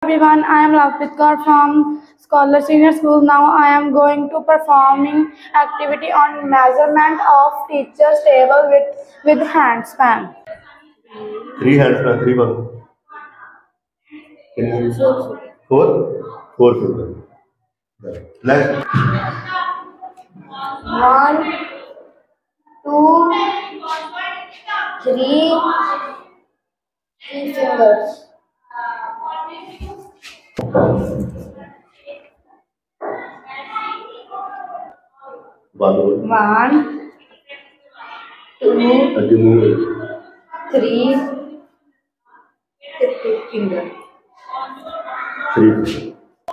Everyone, I am Lavprit Kaur from Scholar Senior School. Now I am going to performing activity on measurement of teacher's table with handspan. Three handspan, three one. Can you four? Four fingers. Left. 1, 2, 3 fingers. One. 1, 2, 3 fingers. Three.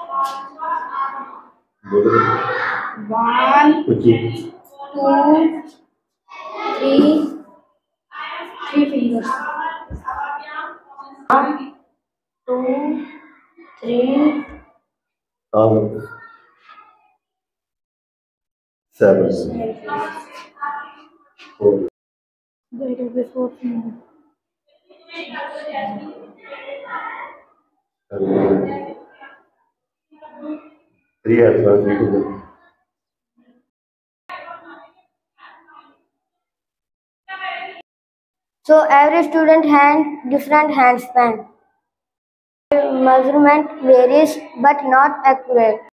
1, 2, 3 fingers. 1, 2, 3. Seven. Four. There will be 4 fingers. Three handspan, three fingers. So every student hand different hand span. Measurement varies but not accurate.